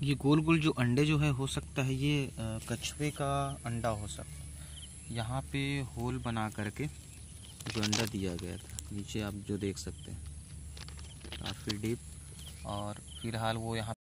ये गोल गोल जो अंडे जो है, हो सकता है ये कछुए का अंडा हो सकता है। यहाँ पे होल बना करके जो अंडा दिया गया था, नीचे आप जो देख सकते हैं काफ़ी डीप, और फिलहाल वो यहाँ